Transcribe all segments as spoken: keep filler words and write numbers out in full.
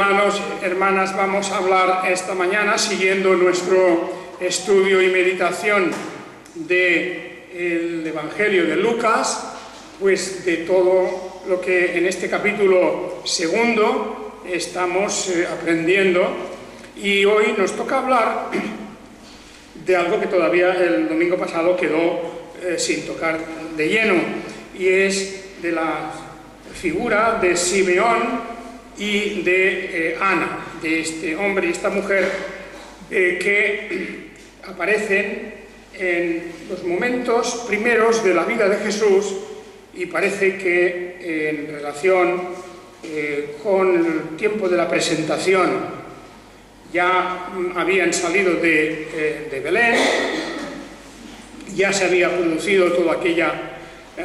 hermanos, hermanas, vamos a hablar esta mañana, siguiendo nuestro estudio y meditación del Evangelio de Lucas, pues de todo lo que en este capítulo segundo estamos eh, aprendiendo. Y hoy nos toca hablar de algo que todavía el domingo pasado quedó eh, sin tocar de lleno, y es de la figura de Simeón y de eh, Ana, de este hombre y esta mujer eh, que aparecen en los momentos primeros de la vida de Jesús, y parece que eh, en relación eh, con el tiempo de la presentación ya mm, habían salido de, eh, de Belén, ya se había producido toda aquella eh,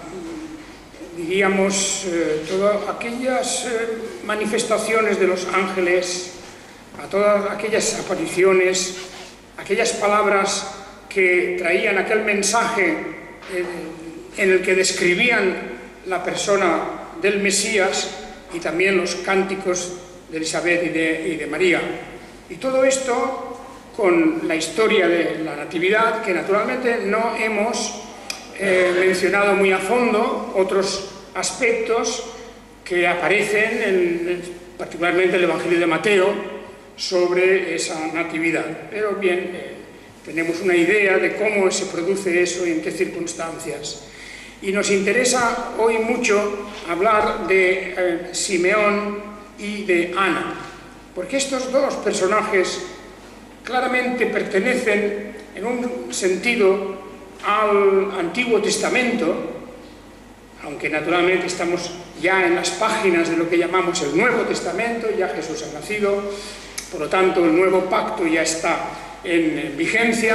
diríamos, eh, todas aquellas eh, manifestaciones de los ángeles, a todas aquellas apariciones, aquellas palabras que traían aquel mensaje eh, en el que describían la persona del Mesías, y también los cánticos de Elizabeth y de, y de María. Y todo esto con la historia de la Natividad, que naturalmente no hemos eh, mencionado muy a fondo, otros aspectos que aparecen, en, particularmente en el Evangelio de Mateo, sobre esa Natividad. Pero bien, eh, tenemos una idea de cómo se produce eso y en qué circunstancias. Y nos interesa hoy mucho hablar de eh, Simeón y de Ana, porque estos dos personajes claramente pertenecen en un sentido al Antiguo Testamento, aunque naturalmente estamos ya en las páginas de lo que llamamos el Nuevo Testamento, ya Jesús ha nacido, por lo tanto el nuevo pacto ya está en vigencia,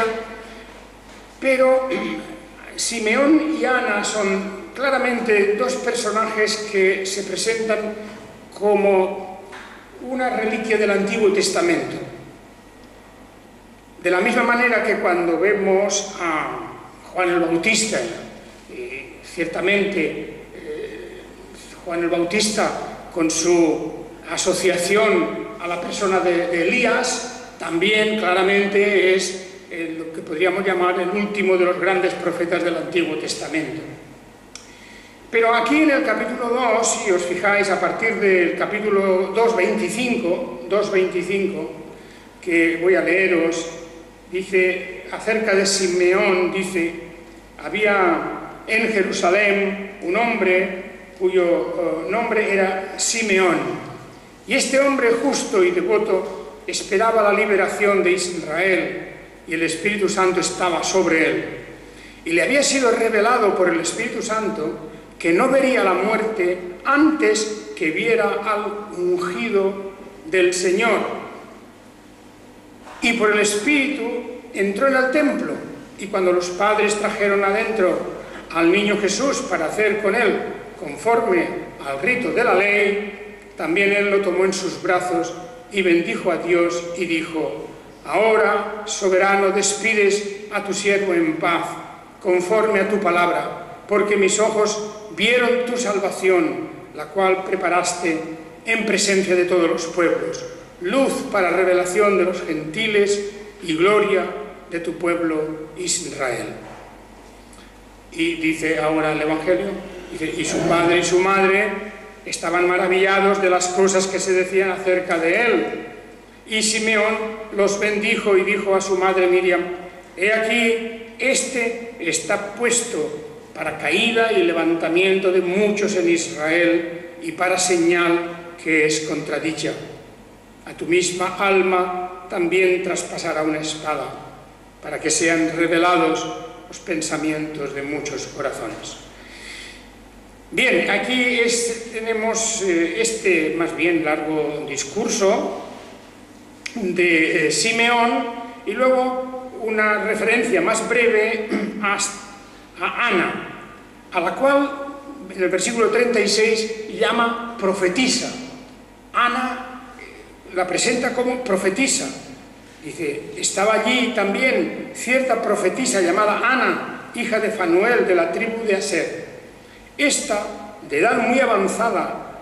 pero Simeón y Ana son claramente dos personajes que se presentan como una reliquia del Antiguo Testamento. De la misma manera que cuando vemos a Juan el Bautista, eh, ciertamente eh, Juan el Bautista con su asociación a la persona de, de Elías, también claramente es eh, lo que podríamos llamar el último de los grandes profetas del Antiguo Testamento. Pero aquí en el capítulo dos, si os fijáis, a partir del capítulo dos veinticinco, que voy a leeros, dice acerca de Simeón, dice: había en Jerusalén un hombre cuyo uh, nombre era Simeón, y este hombre justo y devoto esperaba la liberación de Israel, y el Espíritu Santo estaba sobre él. Y le había sido revelado por el Espíritu Santo que no vería la muerte antes que viera al ungido del Señor. Y por el Espíritu entró en el templo, y cuando los padres trajeron adentro al niño Jesús para hacer con él conforme al rito de la ley, también él lo tomó en sus brazos y bendijo a Dios y dijo: ahora, soberano, despides a tu siervo en paz, conforme a tu palabra, porque mis ojos vieron tu salvación, la cual preparaste en presencia de todos los pueblos, luz para revelación de los gentiles y gloria de tu pueblo Israel. Y dice ahora el Evangelio, dice, y su padre y su madre estaban maravillados de las cosas que se decían acerca de él. Y Simeón los bendijo y dijo a su madre Miriam: he aquí, este está puesto para caída y levantamiento de muchos en Israel, y para señal que es contradicha. A tu misma alma también traspasará una espada, para que sean revelados los pensamientos de muchos corazones. Bien, aquí es, tenemos eh, este más bien largo discurso de eh, Simeón, y luego una referencia más breve a, a Ana, a la cual en el versículo treinta y seis llama profetisa. Ana la presenta como profetisa. Dice: estaba allí también cierta profetisa llamada Ana, hija de Fanuel, de la tribu de Aser. Esta, de edad muy avanzada,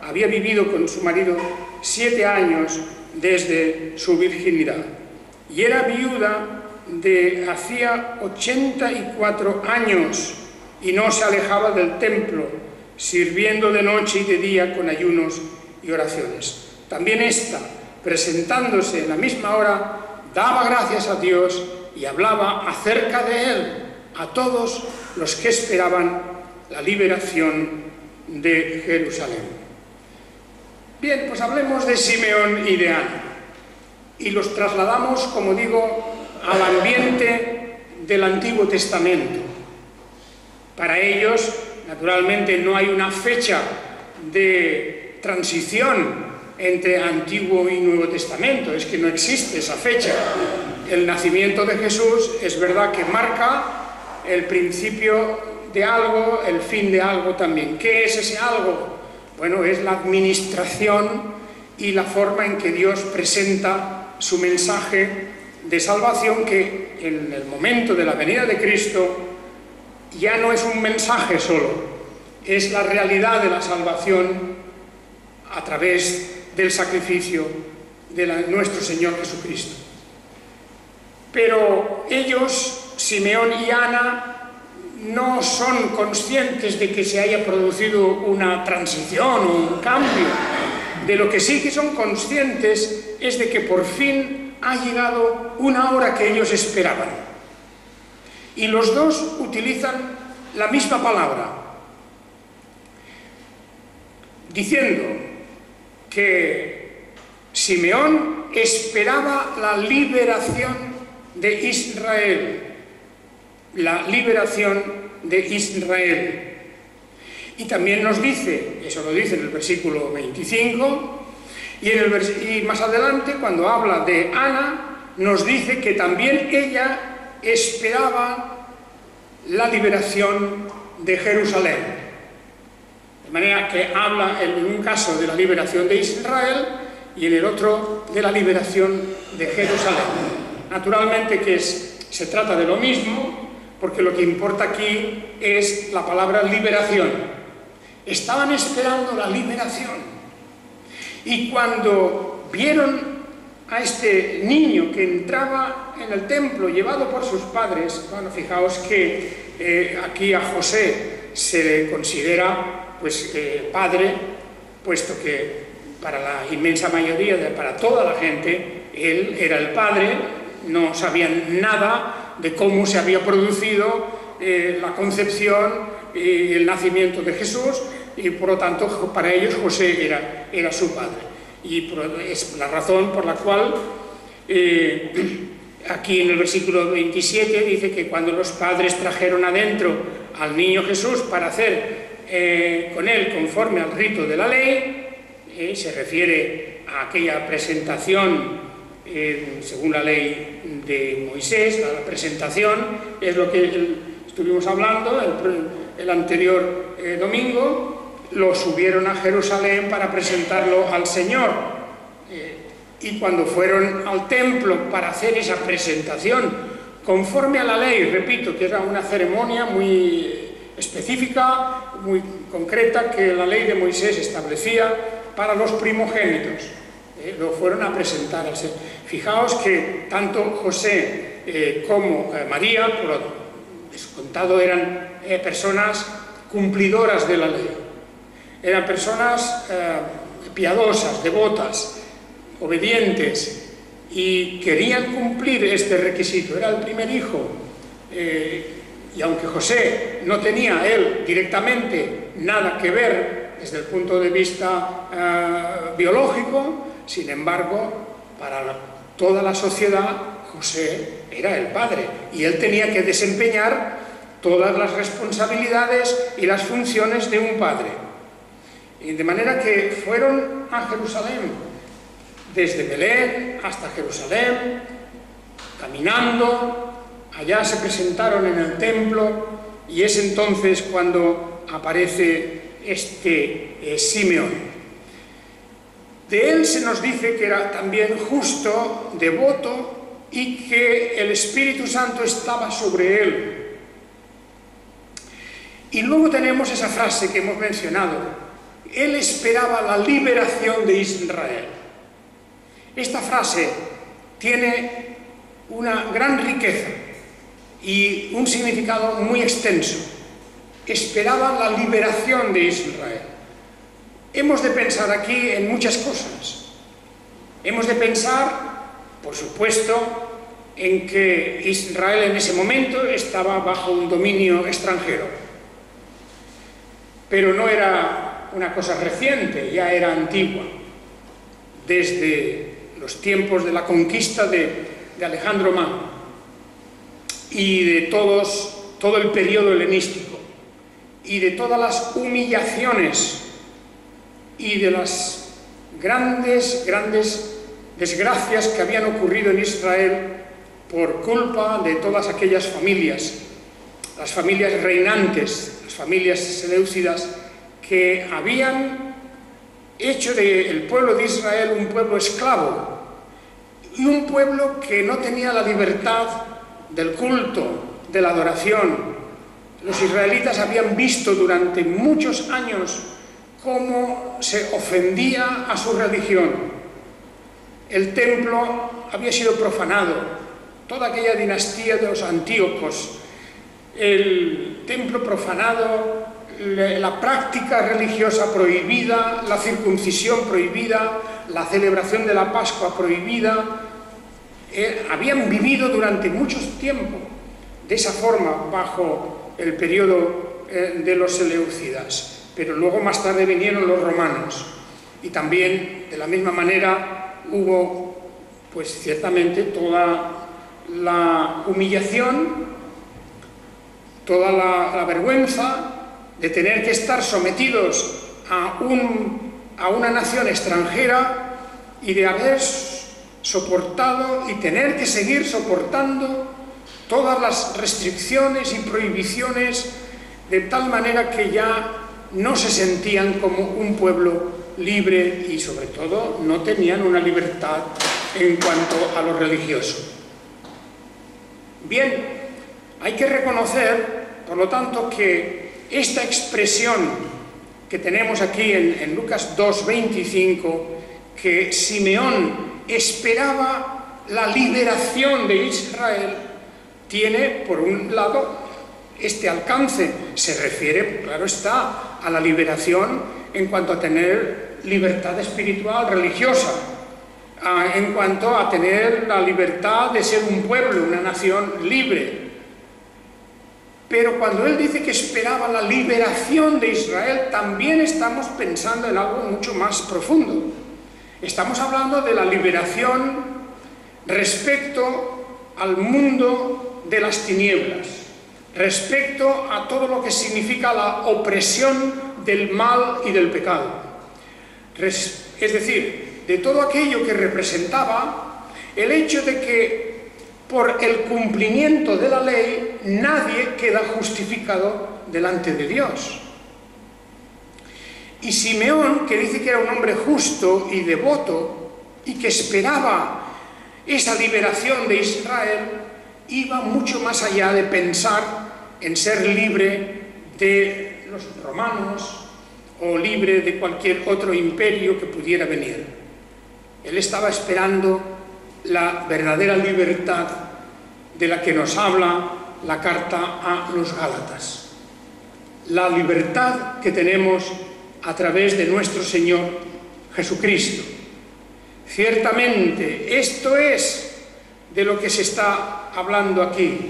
había vivido con su marido siete años desde su virginidad y era viuda de hacía ochenta y cuatro años y no se alejaba del templo, sirviendo de noche y de día con ayunos y oraciones. También ésta, presentándose en la misma hora, daba gracias a Dios y hablaba acerca de Él a todos los que esperaban la liberación de Jerusalén. Bien, pues hablemos de Simeón y de Ana y los trasladamos, como digo, al ambiente del Antiguo Testamento. Para ellos, naturalmente, no hay una fecha de transición entre Antiguo y Nuevo Testamento, es que no existe esa fecha. El nacimiento de Jesús es verdad que marca el principio de algo, el fin de algo también. ¿Qué es ese algo? Bueno, es la administración y la forma en que Dios presenta su mensaje de salvación, que en el momento de la venida de Cristo ya no es un mensaje solo, es la realidad de la salvación a través del sacrificio de la, nuestro Señor Jesucristo. Pero ellos, Simeón y Ana, no son conscientes de que se haya producido una transición o un cambio. De lo que sí que son conscientes es de que por fin ha llegado una hora que ellos esperaban. Y los dos utilizan la misma palabra, diciendo que Simeón esperaba la liberación de Israel, la liberación de Israel. Y también nos dice, eso lo dice en el versículo veinticinco, y, en el vers y más adelante, cuando habla de Ana, nos dice que también ella esperaba la liberación de Jerusalén. De manera que habla en un caso de la liberación de Israel y en el otro de la liberación de Jerusalén. Naturalmente que es, se trata de lo mismo, porque lo que importa aquí es la palabra liberación. Estaban esperando la liberación. Y cuando vieron a este niño que entraba en el templo llevado por sus padres, bueno, fijaos que eh, aquí a José se le considera pues eh, padre, puesto que para la inmensa mayoría, de, para toda la gente, él era el padre, no sabían nada de cómo se había producido eh, la concepción y el nacimiento de Jesús, y por lo tanto para ellos José era, era su padre. Y por, es la razón por la cual eh, aquí en el versículo veintisiete dice que cuando los padres trajeron adentro al niño Jesús para hacer eh, con él conforme al rito de la ley, eh, se refiere a aquella presentación eh, según la ley de Moisés. La presentación es lo que el, estuvimos hablando el, el anterior eh, domingo. Lo subieron a Jerusalén para presentarlo al Señor. Eh, y cuando fueron al templo para hacer esa presentación, conforme a la ley, repito, que era una ceremonia muy específica, muy concreta, que la ley de Moisés establecía para los primogénitos, eh, lo fueron a presentar al Señor. Fijaos que tanto José eh, como eh, María, por lo descontado, eran eh, personas cumplidoras de la ley. Eran personas eh, piadosas, devotas, obedientes, y querían cumplir este requisito. Era el primer hijo, eh, y aunque José no tenía él directamente nada que ver desde el punto de vista eh, biológico, sin embargo, para la, toda la sociedad, José era el padre, y él tenía que desempeñar todas las responsabilidades y las funciones de un padre. De manera que fueron a Jerusalén, desde Belén hasta Jerusalén, caminando, allá se presentaron en el templo, y es entonces cuando aparece este eh, Simeón. De él se nos dice que era también justo, devoto, y que el Espíritu Santo estaba sobre él. Y luego tenemos esa frase que hemos mencionado, él esperaba la liberación de Israel. Esta frase tiene una gran riqueza y un significado muy extenso. Esperaba la liberación de Israel. Hemos de pensar aquí en muchas cosas. Hemos de pensar, por supuesto, en que Israel en ese momento estaba bajo un dominio extranjero. Pero no era una cosa reciente, ya era antigua. Desde los tiempos de la conquista de, de Alejandro Magno y de todos, todo el periodo helenístico y de todas las humillaciones y de las grandes, grandes desgracias que habían ocurrido en Israel por culpa de todas aquellas familias, las familias reinantes, las familias seleucidas, que habían hecho del pueblo de Israel un pueblo esclavo y un pueblo que no tenía la libertad del culto, de la adoración. Los israelitas habían visto durante muchos años cómo se ofendía a su religión. El templo había sido profanado, toda aquella dinastía de los Antíocos, el templo profanado, la práctica religiosa prohibida, la circuncisión prohibida, la celebración de la Pascua prohibida. Eh, habían vivido durante mucho tiempo de esa forma bajo el periodo eh, de los seleucidas, pero luego más tarde vinieron los romanos y también de la misma manera hubo pues ciertamente toda la humillación, toda la, la vergüenza de tener que estar sometidos a, un, a una nación extranjera y de haber soportado y tener que seguir soportando todas las restricciones y prohibiciones, de tal manera que ya no se sentían como un pueblo libre y sobre todo no tenían una libertad en cuanto a lo religioso. Bien, hay que reconocer, por lo tanto, que esta expresión que tenemos aquí en, en Lucas dos veinticinco, que Simeón esperaba la liberación de Israel, tiene, por un lado, este alcance. Se refiere, claro está, a la liberación en cuanto a tener libertad espiritual, religiosa, a, en cuanto a tener la libertad de ser un pueblo, una nación libre. Pero cuando él dice que esperaba la liberación de Israel, también estamos pensando en algo mucho más profundo. Estamos hablando de la liberación respecto al mundo de las tinieblas, respecto a todo lo que significa la opresión del mal y del pecado. Es decir, de todo aquello que representaba el hecho de que por el cumplimiento de la ley nadie queda justificado delante de Dios. Y Simeón, que dice que era un hombre justo y devoto y que esperaba esa liberación de Israel, iba mucho más allá de pensar en ser libre de los romanos o libre de cualquier otro imperio que pudiera venir. Él estaba esperando la verdadera libertad de la que nos habla la carta a los Gálatas. La libertad que tenemos a través de nuestro Señor Jesucristo. Ciertamente, esto es de lo que se está hablando aquí.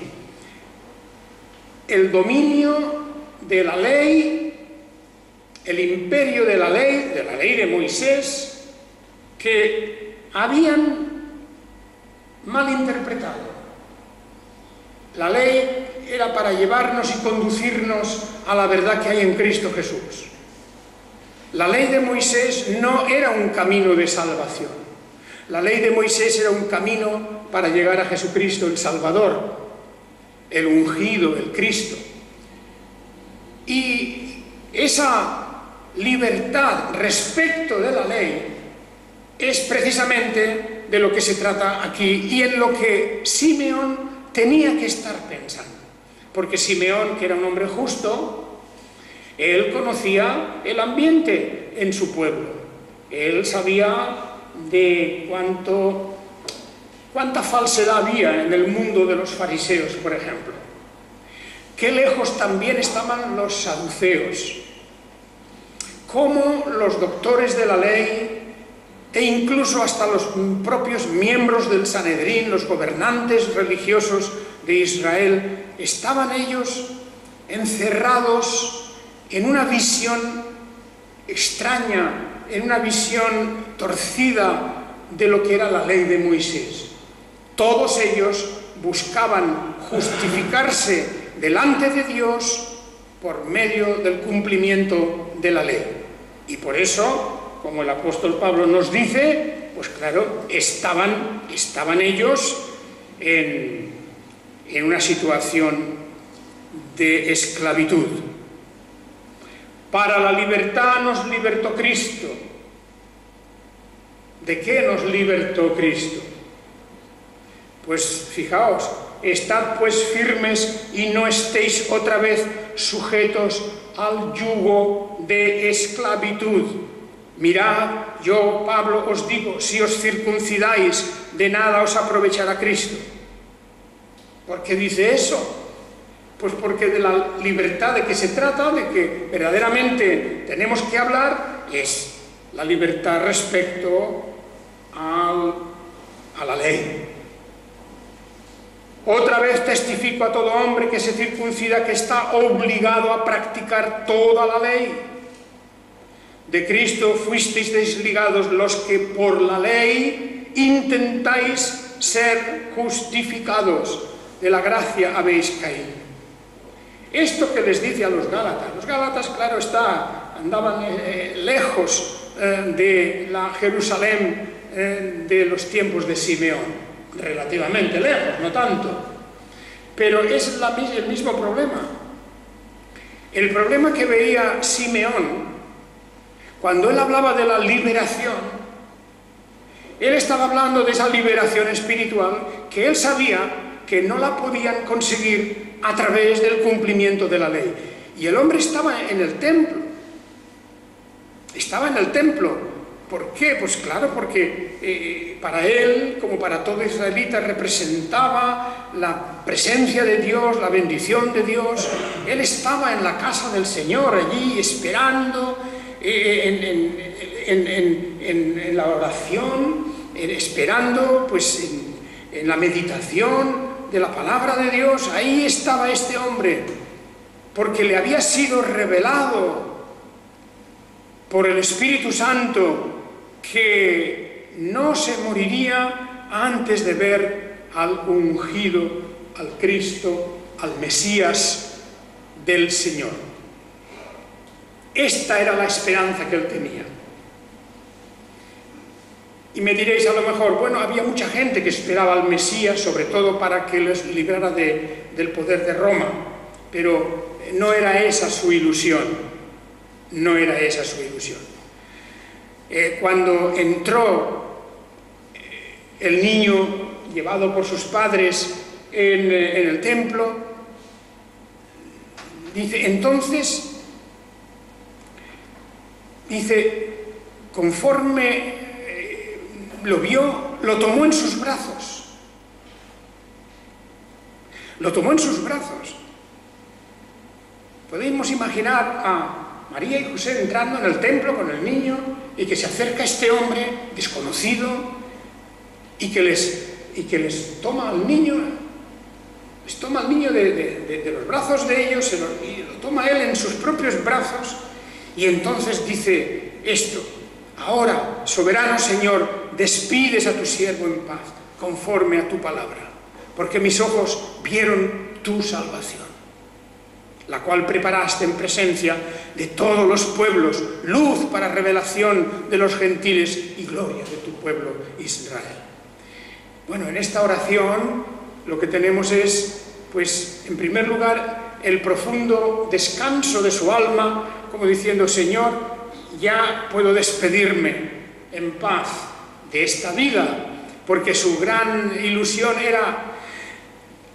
El dominio de la ley, el imperio de la ley, de la ley de Moisés, que habían malinterpretado. La ley era para llevarnos y conducirnos a la verdad que hay en Cristo Jesús. La ley de Moisés no era un camino de salvación. La ley de Moisés era un camino para llegar a Jesucristo el Salvador, el ungido, el Cristo. Y esa libertad respecto de la ley es precisamente de lo que se trata aquí y en lo que Simeón tenía que estar pensando. Porque Simeón, que era un hombre justo, él conocía el ambiente en su pueblo. Él sabía de cuánto, cuánta falsedad había en el mundo de los fariseos, por ejemplo. Qué lejos también estaban los saduceos. Cómo los doctores de la ley e incluso hasta los propios miembros del Sanedrín, los gobernantes religiosos de Israel, estaban ellos encerrados en una visión extraña, en una visión torcida de lo que era la ley de Moisés. Todos ellos buscaban justificarse delante de Dios por medio del cumplimiento de la ley. Y por eso, como el apóstol Pablo nos dice, pues claro, estaban, estaban ellos en, en una situación de esclavitud. Para la libertad nos libertó Cristo. ¿De qué nos libertó Cristo? Pues fijaos, estad pues firmes y no estéis otra vez sujetos al yugo de esclavitud. Mirad, yo, Pablo, os digo, si os circuncidáis, de nada os aprovechará Cristo. ¿Por qué dice eso? Pues porque de la libertad de que se trata, de que verdaderamente tenemos que hablar, es la libertad respecto al, a la ley. Otra vez testifico a todo hombre que se circuncida que está obligado a practicar toda la ley. De Cristo fuisteis desligados los que por la ley intentáis ser justificados. De la gracia habéis caído. Esto que les dice a los Gálatas, los Gálatas, claro está, andaban eh, lejos eh, de la Jerusalén eh, de los tiempos de Simeón, relativamente lejos, no tanto, pero es la, el mismo problema. El problema que veía Simeón, cuando él hablaba de la liberación, él estaba hablando de esa liberación espiritual que él sabía que no la podían conseguir a través del cumplimiento de la ley. Y el hombre estaba en el templo. Estaba en el templo. ¿Por qué? Pues claro, porque eh, para él, como para todo israelita, representaba la presencia de Dios, la bendición de Dios. Él estaba en la casa del Señor, allí esperando, eh, en, en, en, en, en la oración, eh, esperando pues en, en la meditación de la palabra de Dios. Ahí estaba este hombre, porque le había sido revelado por el Espíritu Santo que no se moriría antes de ver al ungido, al Cristo, al Mesías del Señor. Esta era la esperanza que él tenía. Y me diréis a lo mejor, bueno, había mucha gente que esperaba al Mesías, sobre todo para que les librara de, del poder de Roma, pero no era esa su ilusión, no era esa su ilusión. Eh, cuando entró eh, el niño llevado por sus padres en, eh, en el templo, dice, entonces, dice, conforme lo vio, lo tomó en sus brazos. Lo tomó en sus brazos. Podemos imaginar a María y José entrando en el templo con el niño y que se acerca este hombre desconocido y que les, y que les toma al niño, les toma al niño de, de, de, de los brazos de ellos se lo, y lo toma él en sus propios brazos y entonces dice esto: ahora, soberano Señor, despides a tu siervo en paz, conforme a tu palabra, porque mis ojos vieron tu salvación, la cual preparaste en presencia de todos los pueblos, luz para revelación de los gentiles y gloria de tu pueblo Israel. Bueno, en esta oración lo que tenemos es, pues, en primer lugar, el profundo descanso de su alma, como diciendo, Señor, ya puedo despedirme en paz de esta vida, porque su gran ilusión era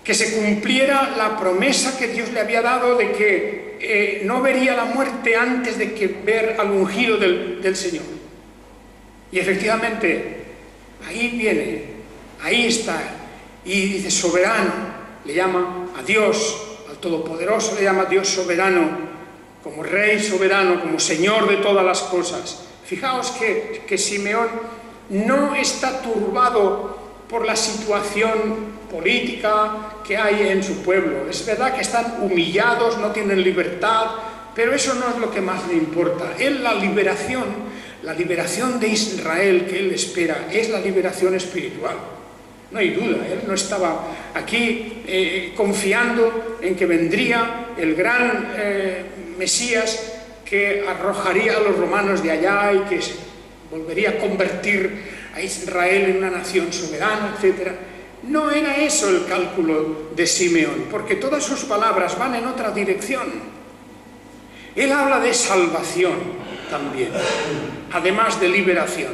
que se cumpliera la promesa que Dios le había dado de que eh, no vería la muerte antes de que ver al ungido del, del Señor. Y efectivamente, ahí viene, ahí está, y dice soberano, le llama a Dios, al Todopoderoso le llama Dios soberano, como Rey soberano, como Señor de todas las cosas. Fijaos que, que Simeón no está turbado por la situación política que hay en su pueblo. Es verdad que están humillados, no tienen libertad, pero eso no es lo que más le importa. Él, la liberación, la liberación de Israel que él espera, es la liberación espiritual. No hay duda, él no estaba aquí eh, confiando en que vendría el gran eh, Mesías que arrojaría a los romanos de allá y que se volvería a convertir a Israel en una nación soberana, etcétera. No era eso el cálculo de Simeón, porque todas sus palabras van en otra dirección. Él habla de salvación también, además de liberación.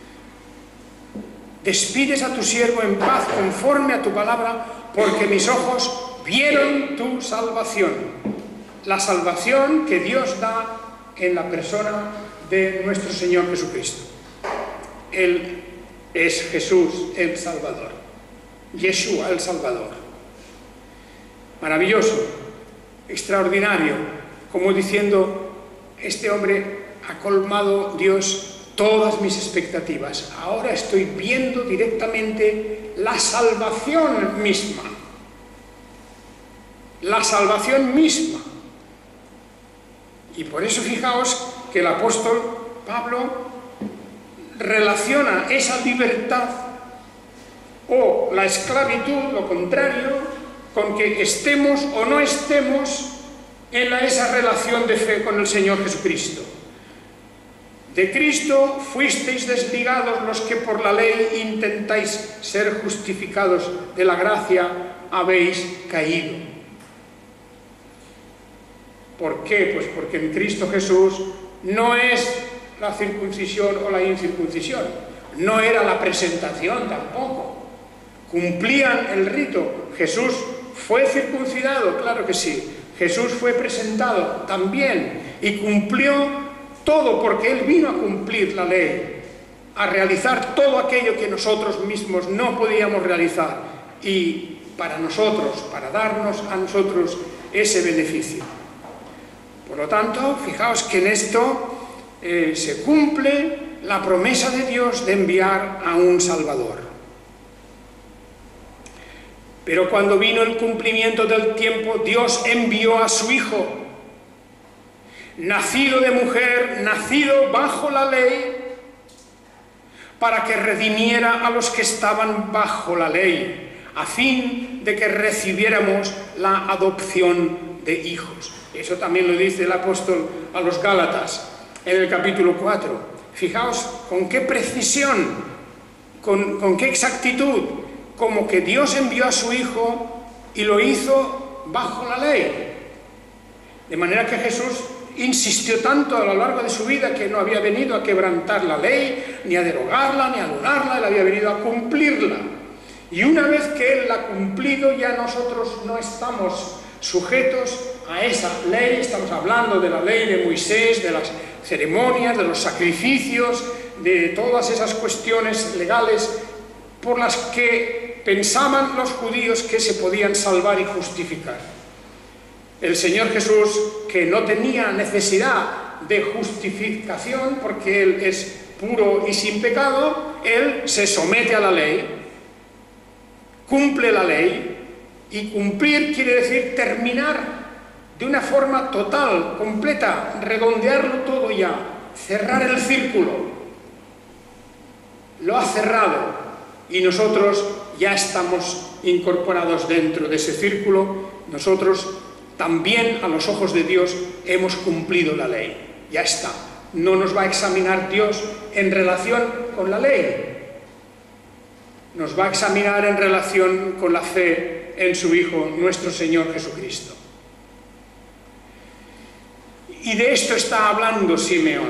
Despides a tu siervo en paz conforme a tu palabra, porque mis ojos vieron tu salvación. La salvación que Dios da en la persona de nuestro Señor Jesucristo. Él es Jesús el Salvador. Yeshua el Salvador. Maravilloso, extraordinario, como diciendo, este hombre ha colmado Dios todas mis expectativas. Ahora estoy viendo directamente la salvación misma. La salvación misma. Y por eso fijaos que el apóstol Pablo relaciona esa libertad o la esclavitud, lo contrario, con que estemos o no estemos en la, esa relación de fe con el Señor Jesucristo. De Cristo fuisteis desligados los que por la ley intentáis ser justificados, de la gracia habéis caído. ¿Por qué? Pues porque en Cristo Jesús no es la circuncisión o la incircuncisión, no era la presentación tampoco. Cumplían el rito. Jesús fue circuncidado, claro que sí. Jesús fue presentado también y cumplió todo, porque Él vino a cumplir la ley, a realizar todo aquello que nosotros mismos no podíamos realizar, y para nosotros, para darnos a nosotros ese beneficio. Por lo tanto, fijaos que en esto eh, se cumple la promesa de Dios de enviar a un Salvador. Pero cuando vino el cumplimiento del tiempo, Dios envió a su Hijo, nacido de mujer, nacido bajo la ley, para que redimiera a los que estaban bajo la ley, a fin de que recibiéramos la adopción de hijos. Eso también lo dice el apóstol a los Gálatas en el capítulo cuatro. Fijaos con qué precisión, con, con qué exactitud, como que Dios envió a su Hijo y lo hizo bajo la ley. De manera que Jesús insistió tanto a lo largo de su vida que no había venido a quebrantar la ley, ni a derogarla, ni a anularla, él había venido a cumplirla. Y una vez que Él la ha cumplido, ya nosotros no estamos sujetos a esa ley. Estamos hablando de la ley de Moisés, de las ceremonias, de los sacrificios, de todas esas cuestiones legales por las que pensaban los judíos que se podían salvar y justificar. El Señor Jesús, que no tenía necesidad de justificación porque Él es puro y sin pecado, Él se somete a la ley, cumple la ley, y cumplir quiere decir terminar de una forma total, completa, redondearlo todo ya, cerrar el círculo. Lo ha cerrado y nosotros ya estamos incorporados dentro de ese círculo. Nosotros también, a los ojos de Dios, hemos cumplido la ley. Ya está. No nos va a examinar Dios en relación con la ley. Nos va a examinar en relación con la fe en su Hijo, nuestro Señor Jesucristo. Y de esto está hablando Simeón.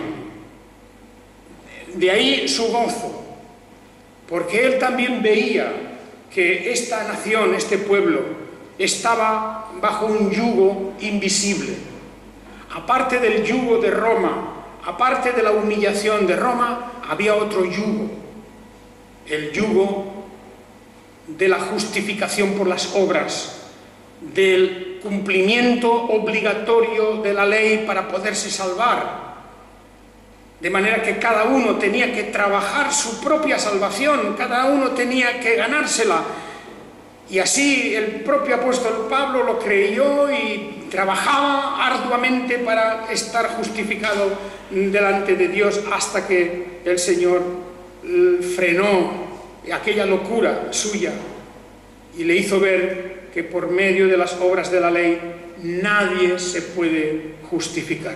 De ahí su gozo, porque él también veía que esta nación, este pueblo, estaba bajo un yugo invisible. Aparte del yugo de Roma, aparte de la humillación de Roma, había otro yugo, el yugo de la justificación por las obras, del cumplimiento obligatorio de la ley para poderse salvar. De manera que cada uno tenía que trabajar su propia salvación, cada uno tenía que ganársela. Y así el propio apóstol Pablo lo creyó y trabajaba arduamente para estar justificado delante de Dios, hasta que el Señor frenó aquella locura suya y le hizo ver que por medio de las obras de la ley nadie se puede justificar.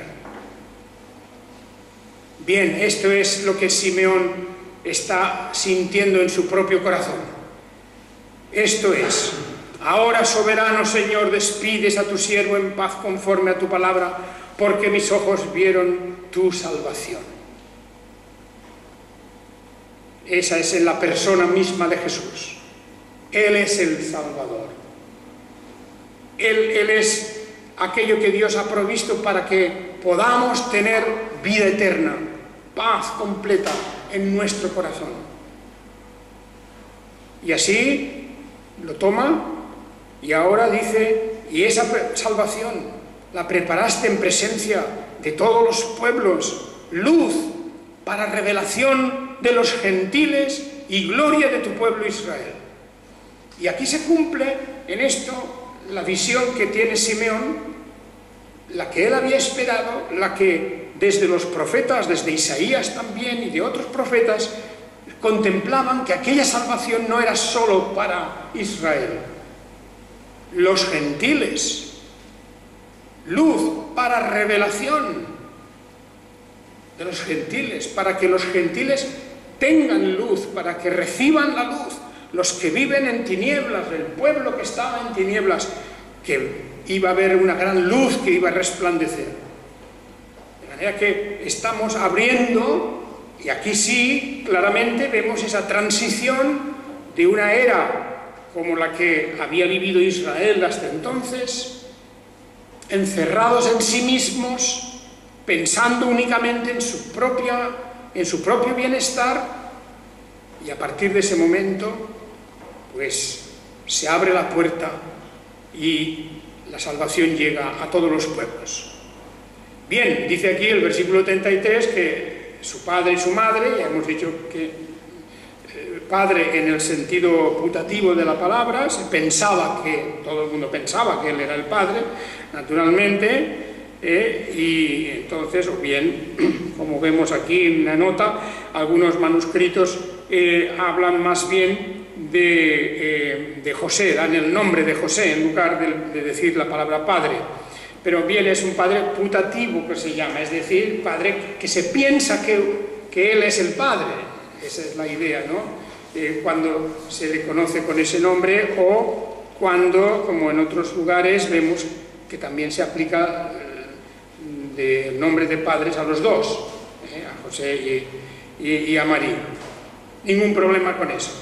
Bien, esto es lo que Simeón está sintiendo en su propio corazón. Esto es: ahora, soberano Señor, despides a tu siervo en paz conforme a tu palabra, porque mis ojos vieron tu salvación. Esa es la persona misma de Jesús. Él es el Salvador. Él, Él es aquello que Dios ha provisto para que podamos tener vida eterna, paz completa en nuestro corazón. Y así lo toma y ahora dice: y esa salvación la preparaste en presencia de todos los pueblos, luz para revelación de los gentiles y gloria de tu pueblo Israel. Y aquí se cumple en esto la visión que tiene Simeón, la que él había esperado, la que desde los profetas, desde Isaías también y de otros profetas, contemplaban que aquella salvación no era solo para Israel. Los gentiles, luz para revelación de los gentiles, para que los gentiles tengan luz, para que reciban la luz, los que viven en tinieblas, el pueblo que estaba en tinieblas, que iba a haber una gran luz que iba a resplandecer. De manera que estamos abriendo. Y aquí sí, claramente vemos esa transición de una era como la que había vivido Israel hasta entonces, encerrados en sí mismos, pensando únicamente en su propia, en su propio bienestar, y a partir de ese momento, pues se abre la puerta y la salvación llega a todos los pueblos. Bien, dice aquí el versículo treinta y tres que su padre y su madre, ya hemos dicho que eh, padre en el sentido putativo de la palabra, se pensaba que, todo el mundo pensaba que él era el padre, naturalmente, eh, y entonces, o bien, como vemos aquí en la nota, algunos manuscritos eh, hablan más bien de, eh, de José, dan el nombre de José en lugar de, de decir la palabra padre. Pero bien, es un padre putativo que se llama, es decir, padre que se piensa que, que él es el padre. Esa es la idea, ¿no? Eh, cuando se le conoce con ese nombre, o cuando, como en otros lugares, vemos que también se aplica eh, el nombre de padres a los dos, eh, a José y, y, y a María. Ningún problema con eso.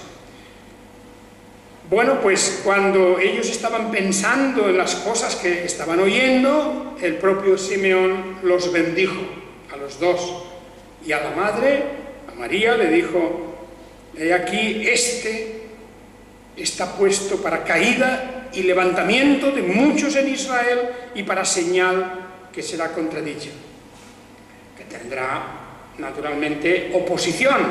Bueno, pues cuando ellos estaban pensando en las cosas que estaban oyendo, el propio Simeón los bendijo a los dos. Y a la madre, a María, le dijo: he aquí, este está puesto para caída y levantamiento de muchos en Israel, y para señal que será contradicha, que tendrá naturalmente oposición.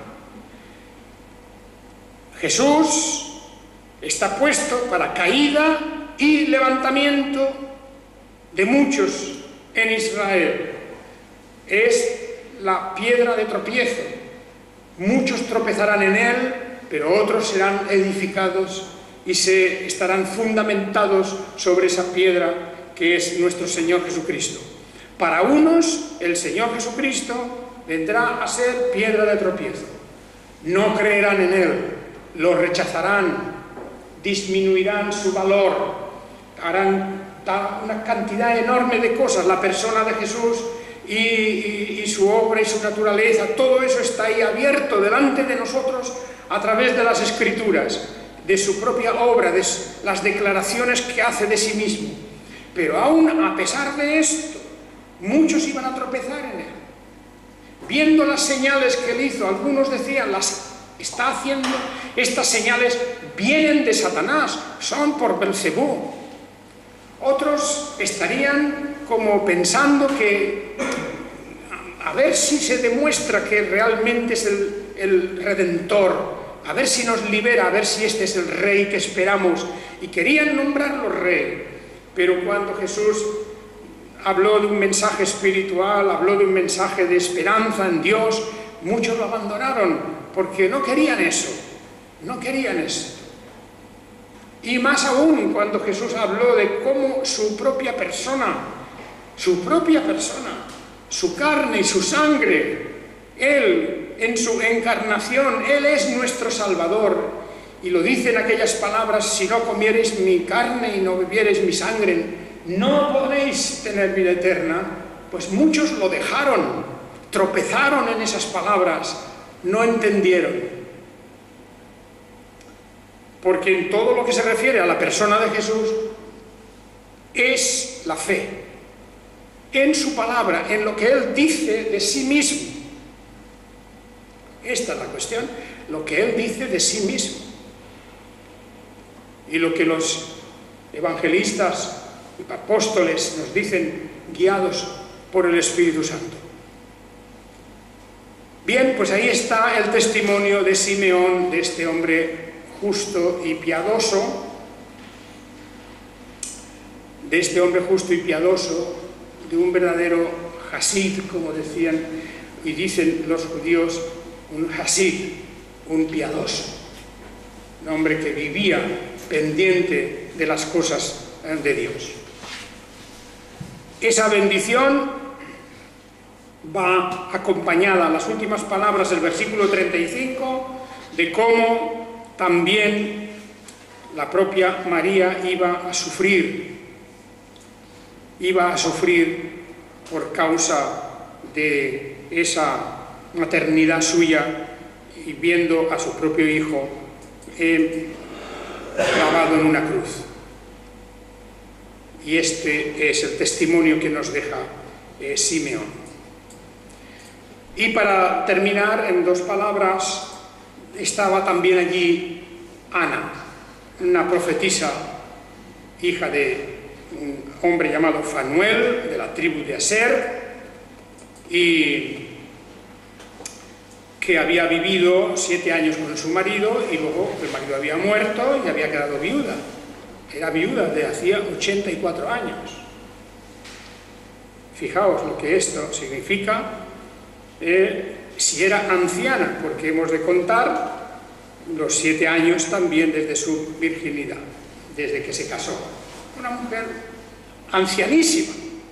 Jesús está puesto para caída y levantamiento de muchos en Israel. Es la piedra de tropiezo. Muchos tropezarán en él, pero otros serán edificados y se estarán fundamentados sobre esa piedra que es nuestro Señor Jesucristo. Para unos, el Señor Jesucristo vendrá a ser piedra de tropiezo. No creerán en él, lo rechazarán, disminuirán su valor, harán una cantidad enorme de cosas. La persona de Jesús y, y, y su obra y su naturaleza, todo eso está ahí abierto delante de nosotros a través de las Escrituras. de su propia obra, de las declaraciones que hace de sí mismo. Pero aún a pesar de esto, muchos iban a tropezar en él. Viendo las señales que él hizo, algunos decían, las está haciendo, estas señales vienen de Satanás, son por Belcebú. Otros estarían como pensando que, a ver si se demuestra que realmente es el, el Redentor, a ver si nos libera, a ver si este es el Rey que esperamos, y querían nombrarlo Rey. Pero cuando Jesús habló de un mensaje espiritual, habló de un mensaje de esperanza en Dios, muchos lo abandonaron, porque no querían eso, no querían eso. Y más aún cuando Jesús habló de cómo su propia persona, su propia persona, su carne y su sangre, Él en su encarnación, Él es nuestro Salvador. Y lo dice en aquellas palabras: si no comiereis mi carne y no bebiereis mi sangre, no podréis tener vida eterna. Pues muchos lo dejaron, tropezaron en esas palabras, no entendieron. Porque en todo lo que se refiere a la persona de Jesús es la fe, en su palabra, en lo que Él dice de sí mismo. Esta es la cuestión, lo que Él dice de sí mismo. Y lo que los evangelistas y apóstoles nos dicen, guiados por el Espíritu Santo. Bien, pues ahí está el testimonio de Simeón, de este hombre justo y piadoso, de este hombre justo y piadoso, de un verdadero Hasid, como decían y dicen los judíos, un Hasid, un piadoso, un hombre que vivía pendiente de las cosas de Dios. Esa bendición va acompañada, las últimas palabras del versículo treinta y cinco, de cómo también la propia María iba a sufrir, iba a sufrir por causa de esa maternidad suya, y viendo a su propio hijo eh, clavado en una cruz. Y este es el testimonio que nos deja eh, Simeón. Y para terminar, en dos palabras, estaba también allí Ana, una profetisa, hija de un hombre llamado Fanuel, de la tribu de Aser, y que había vivido siete años con su marido, y luego el marido había muerto y había quedado viuda. Era viuda de hacía ochenta y cuatro años. Fijaos lo que esto significa, eh, si era anciana, porque hemos de contar los siete años también desde su virginidad, desde que se casó. Una mujer ancianísima,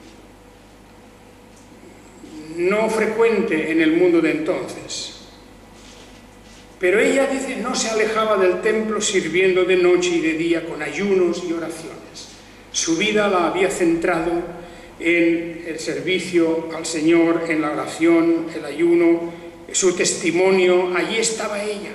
no frecuente en el mundo de entonces. Pero ella, dice, no se alejaba del templo sirviendo de noche y de día con ayunos y oraciones. Su vida la había centrado en el servicio al Señor, en la oración, el ayuno, su testimonio, allí estaba ella.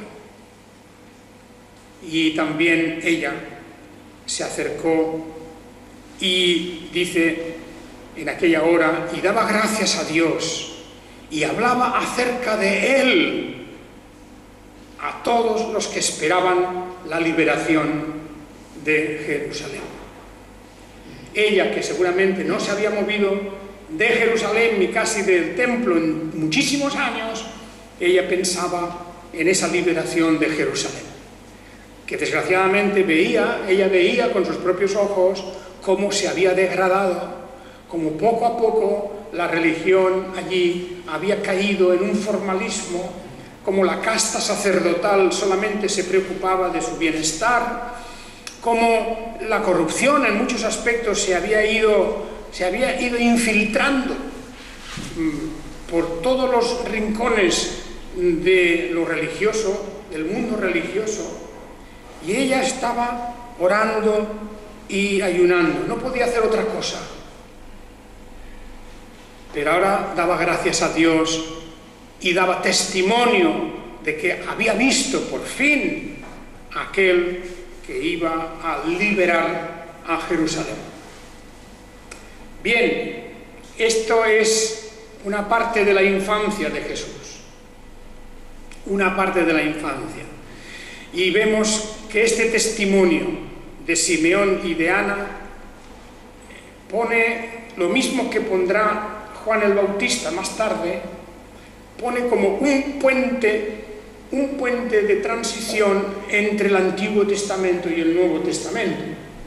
Y también ella se acercó y dice en aquella hora, y daba gracias a Dios y hablaba acerca de Él a todos los que esperaban la liberación de Jerusalén. Ella, que seguramente no se había movido de Jerusalén ni casi del templo en muchísimos años, ella pensaba en esa liberación de Jerusalén, que desgraciadamente veía, ella veía con sus propios ojos cómo se había degradado, como poco a poco la religión allí había caído en un formalismo, como la casta sacerdotal solamente se preocupaba de su bienestar, como la corrupción en muchos aspectos se había ido, se había ido infiltrando por todos los rincones de lo religioso, del mundo religioso, y ella estaba orando y ayunando, no podía hacer otra cosa. Pero ahora daba gracias a Dios y daba testimonio de que había visto por fin a aquel que iba a liberar a Jerusalén. Bien, esto es una parte de la infancia de Jesús, una parte de la infancia. Y vemos que este testimonio de Simeón y de Ana pone lo mismo que pondrá Juan el Bautista más tarde, pone como un puente, un puente de transición entre el Antiguo Testamento y el Nuevo Testamento.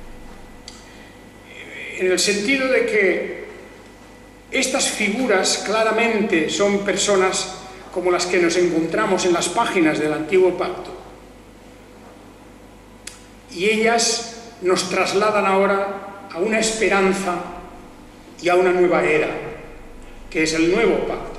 En el sentido de que estas figuras claramente son personas como las que nos encontramos en las páginas del Antiguo Pacto. Y ellas nos trasladan ahora a una esperanza y a una nueva era, que es el Nuevo Pacto,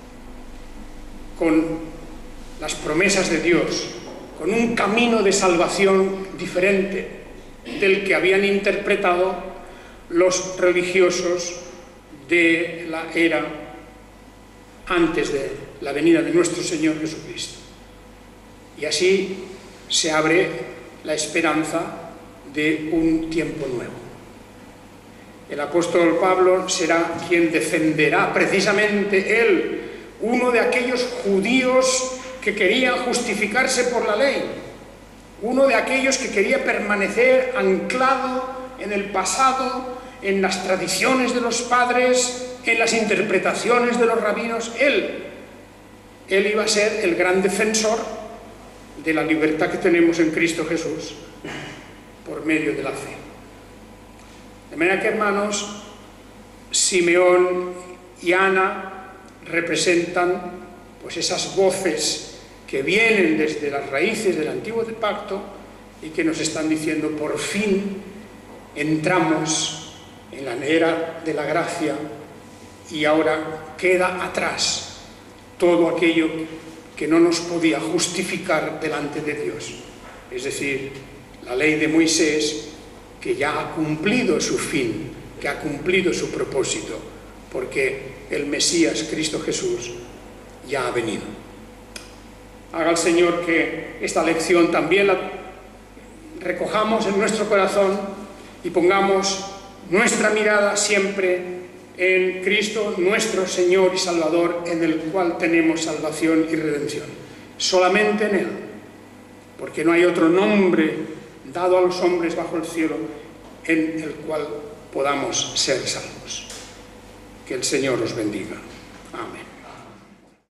con las promesas de Dios, con un camino de salvación diferente del que habían interpretado los religiosos de la era antes de la venida de nuestro Señor Jesucristo. Y así se abre la esperanza de un tiempo nuevo. El apóstol Pablo será quien defenderá, precisamente él, uno de aquellos judíos que querían justificarse por la ley, uno de aquellos que quería permanecer anclado en el pasado, en las tradiciones de los padres, en las interpretaciones de los rabinos. Él, él iba a ser el gran defensor de la libertad que tenemos en Cristo Jesús por medio de la fe. De manera que, hermanos, Simeón y Ana representan pues esas voces que vienen desde las raíces del Antiguo Pacto y que nos están diciendo: por fin entramos en la era de la gracia y ahora queda atrás todo aquello que no nos podía justificar delante de Dios. Es decir, la ley de Moisés, que ya ha cumplido su fin, que ha cumplido su propósito, porque el Mesías, Cristo Jesús, ya ha venido. Haga el Señor que esta lección también la recojamos en nuestro corazón y pongamos nuestra mirada siempre en Cristo, nuestro Señor y Salvador, en el cual tenemos salvación y redención. Solamente en Él, porque no hay otro nombre dado a los hombres bajo el cielo en el cual podamos ser salvos. Que el Señor os bendiga. Amén.